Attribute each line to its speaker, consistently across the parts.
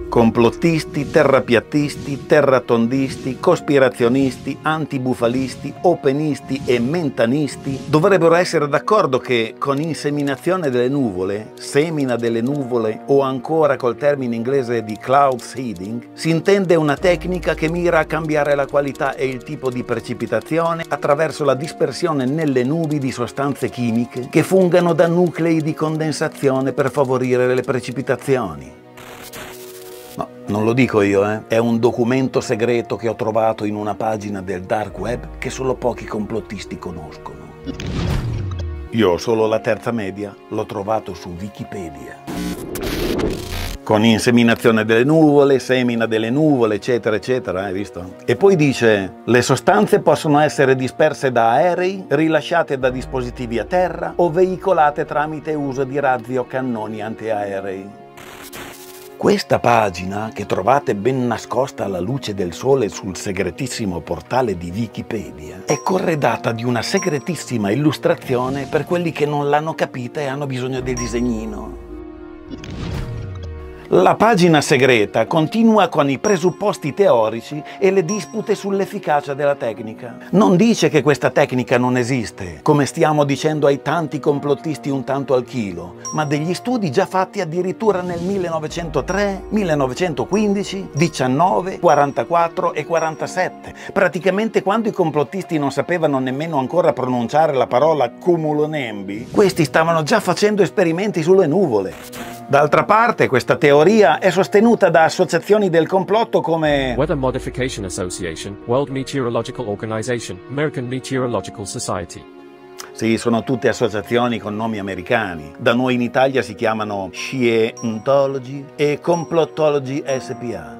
Speaker 1: Complottisti, terrapiattisti, terratondisti, cospirazionisti, antibufalisti, openisti e mentanisti dovrebbero essere d'accordo che con inseminazione delle nuvole, semina delle nuvole o ancora col termine inglese di cloud seeding, si intende una tecnica che mira a cambiare la qualità e il tipo di precipitazione attraverso la dispersione nelle nubi di sostanze chimiche che fungano da nuclei di condensazione per favorire le precipitazioni. No, non lo dico io, è un documento segreto che ho trovato in una pagina del dark web che solo pochi complottisti conoscono. Io ho solo la terza media, l'ho trovato su Wikipedia. Con inseminazione delle nuvole, semina delle nuvole, eccetera, eccetera, hai visto? E poi dice, le sostanze possono essere disperse da aerei, rilasciate da dispositivi a terra o veicolate tramite uso di razzi o cannoni antiaerei. Questa pagina, che trovate ben nascosta alla luce del sole sul segretissimo portale di Wikipedia, è corredata di una segretissima illustrazione per quelli che non l'hanno capita e hanno bisogno del disegnino. La pagina segreta continua con i presupposti teorici e le dispute sull'efficacia della tecnica. Non dice che questa tecnica non esiste, come stiamo dicendo ai tanti complottisti un tanto al chilo, ma degli studi già fatti addirittura nel 1903, 1915, 19, 44 e 47, praticamente quando i complottisti non sapevano nemmeno ancora pronunciare la parola cumulonembi. Questi stavano già facendo esperimenti sulle nuvole. D'altra parte, questa teoria è sostenuta da associazioni del complotto come
Speaker 2: Weather Modification Association, World Meteorological Organization, American Meteorological Society.
Speaker 1: Sì, sono tutte associazioni con nomi americani. Da noi in Italia si chiamano Scientology e Complottology SPA.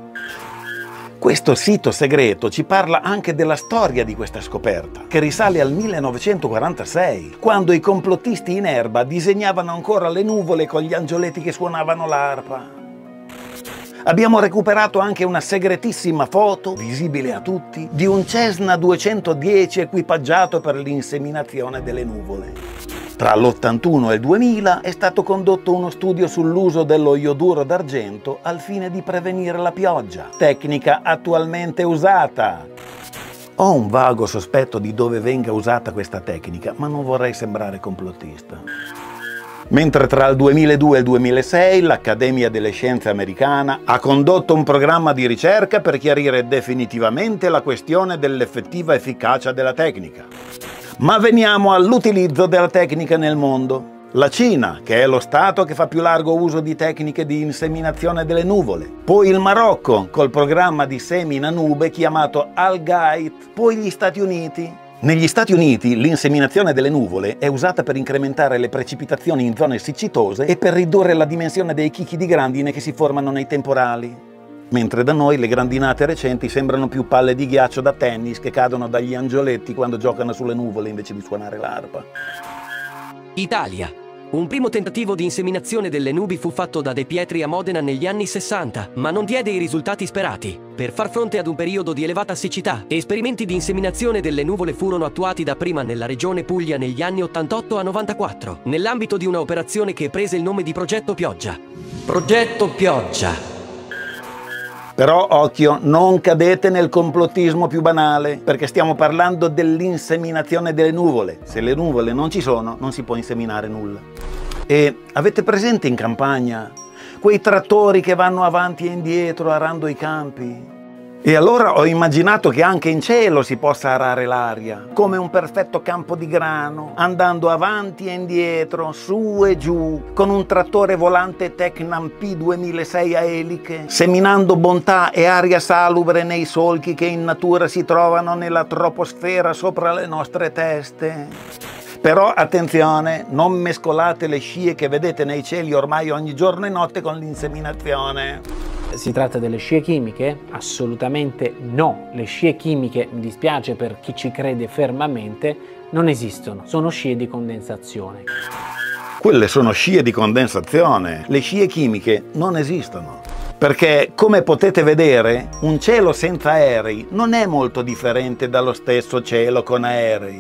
Speaker 1: Questo sito segreto ci parla anche della storia di questa scoperta, che risale al 1946, quando i complottisti in erba disegnavano ancora le nuvole con gli angioletti che suonavano l'arpa. Abbiamo recuperato anche una segretissima foto, visibile a tutti, di un Cessna 210 equipaggiato per l'inseminazione delle nuvole. Tra l'81 e il 2000 è stato condotto uno studio sull'uso dello ioduro d'argento al fine di prevenire la pioggia, tecnica attualmente usata. Ho un vago sospetto di dove venga usata questa tecnica, ma non vorrei sembrare complottista. Mentre tra il 2002 e il 2006 l'Accademia delle Scienze americana ha condotto un programma di ricerca per chiarire definitivamente la questione dell'effettiva efficacia della tecnica. Ma veniamo all'utilizzo della tecnica nel mondo. La Cina, che è lo Stato che fa più largo uso di tecniche di inseminazione delle nuvole. Poi il Marocco, col programma di semina nube chiamato Al-Gait. Poi gli Stati Uniti. Negli Stati Uniti l'inseminazione delle nuvole è usata per incrementare le precipitazioni in zone siccitose e per ridurre la dimensione dei chicchi di grandine che si formano nei temporali. Mentre da noi le grandinate recenti sembrano più palle di ghiaccio da tennis che cadono dagli angioletti quando giocano sulle nuvole invece di suonare l'arpa.
Speaker 3: Italia. Un primo tentativo di inseminazione delle nubi fu fatto da De Pietri a Modena negli anni 60, ma non diede i risultati sperati. Per far fronte ad un periodo di elevata siccità, esperimenti di inseminazione delle nuvole furono attuati dapprima nella regione Puglia negli anni 88 a 94, nell'ambito di una operazione che prese il nome di Progetto Pioggia. Progetto Pioggia.
Speaker 1: Però occhio, non cadete nel complottismo più banale, perché stiamo parlando dell'inseminazione delle nuvole. Se le nuvole non ci sono, non si può inseminare nulla. E avete presente in campagna quei trattori che vanno avanti e indietro arando i campi? E allora ho immaginato che anche in cielo si possa arare l'aria, come un perfetto campo di grano, andando avanti e indietro, su e giù, con un trattore volante Tecnam P2006 a eliche, seminando bontà e aria salubre nei solchi che in natura si trovano nella troposfera sopra le nostre teste. Però attenzione, non mescolate le scie che vedete nei cieli ormai ogni giorno e notte con l'inseminazione.
Speaker 4: Si tratta delle scie chimiche? Assolutamente no. Le scie chimiche, mi dispiace per chi ci crede fermamente, non esistono. Sono scie di condensazione.
Speaker 1: Quelle sono scie di condensazione. Le scie chimiche non esistono. Perché, come potete vedere, un cielo senza aerei non è molto differente dallo stesso cielo con aerei.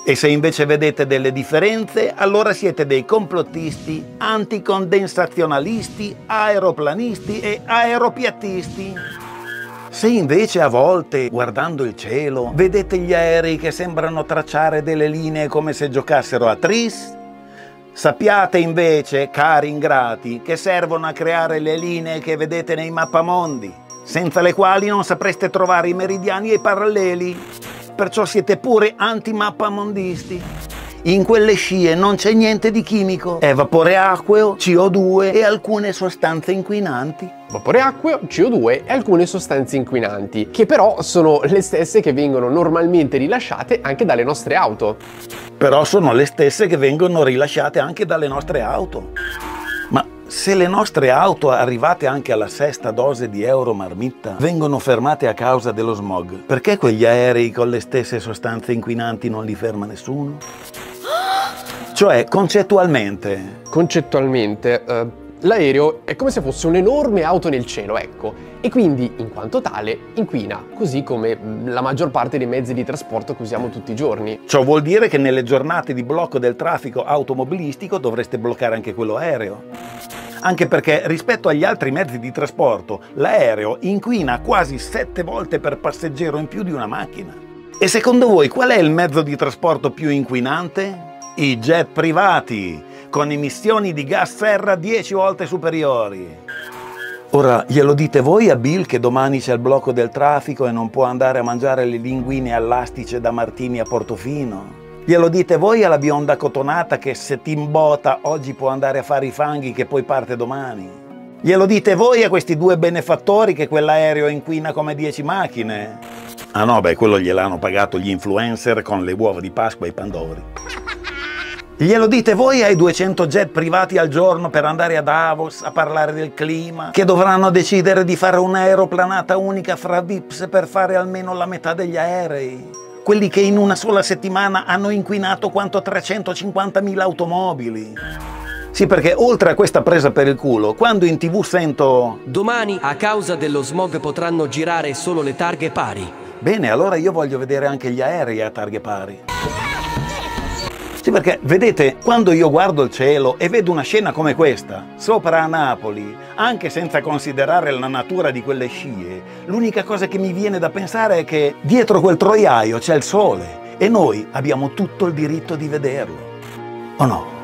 Speaker 1: E se invece vedete delle differenze, allora siete dei complottisti, anticondensazionalisti, aeroplanisti e aeropiattisti. Se invece a volte, guardando il cielo, vedete gli aerei che sembrano tracciare delle linee come se giocassero a tris, sappiate invece, cari ingrati, che servono a creare le linee che vedete nei mappamondi, senza le quali non sapreste trovare i meridiani e i paralleli. Perciò siete pure antimappamondisti. In quelle scie non c'è niente di chimico, è vapore acqueo, CO2 e alcune sostanze inquinanti.
Speaker 5: Vapore acqueo, CO2 e alcune sostanze inquinanti, che però sono le stesse che vengono normalmente rilasciate anche dalle nostre auto.
Speaker 1: Però sono le stesse che vengono rilasciate anche dalle nostre auto. Ma se le nostre auto, arrivate anche alla sesta dose di euro marmitta, vengono fermate a causa dello smog, perché quegli aerei con le stesse sostanze inquinanti non li ferma nessuno? Cioè, concettualmente,
Speaker 5: l'aereo è come se fosse un'enorme auto nel cielo, ecco, e quindi, in quanto tale, inquina, così come la maggior parte dei mezzi di trasporto che usiamo tutti i giorni.
Speaker 1: ciò vuol dire che nelle giornate di blocco del traffico automobilistico dovreste bloccare anche quello aereo. Anche perché rispetto agli altri mezzi di trasporto, l'aereo inquina quasi 7 volte per passeggero in più di una macchina. E secondo voi qual è il mezzo di trasporto più inquinante? I jet privati, con emissioni di gas serra 10 volte superiori. Ora, glielo dite voi a Bill che domani c'è il blocco del traffico e non può andare a mangiare le linguine all'astice da Martini a Portofino? Glielo dite voi alla bionda cotonata che se ti imbota oggi può andare a fare i fanghi che poi parte domani? Glielo dite voi a questi due benefattori che quell'aereo inquina come 10 macchine? Ah no, beh, quello gliel'hanno pagato gli influencer con le uova di Pasqua e i pandori. Glielo dite voi ai 200 jet privati al giorno per andare a Davos a parlare del clima, che dovranno decidere di fare un'aeroplanata unica fra VIPs per fare almeno la metà degli aerei? Quelli che in una sola settimana hanno inquinato quanto 350.000 automobili. Sì, perché oltre a questa presa per il culo, quando in TV sento
Speaker 3: Domani, a causa dello smog, potranno girare solo le targhe pari.
Speaker 1: bene, allora io voglio vedere anche gli aerei a targhe pari. Sì, perché vedete, quando io guardo il cielo e vedo una scena come questa, sopra a Napoli, anche senza considerare la natura di quelle scie, l'unica cosa che mi viene da pensare è che dietro quel troiaio c'è il sole e noi abbiamo tutto il diritto di vederlo. O no?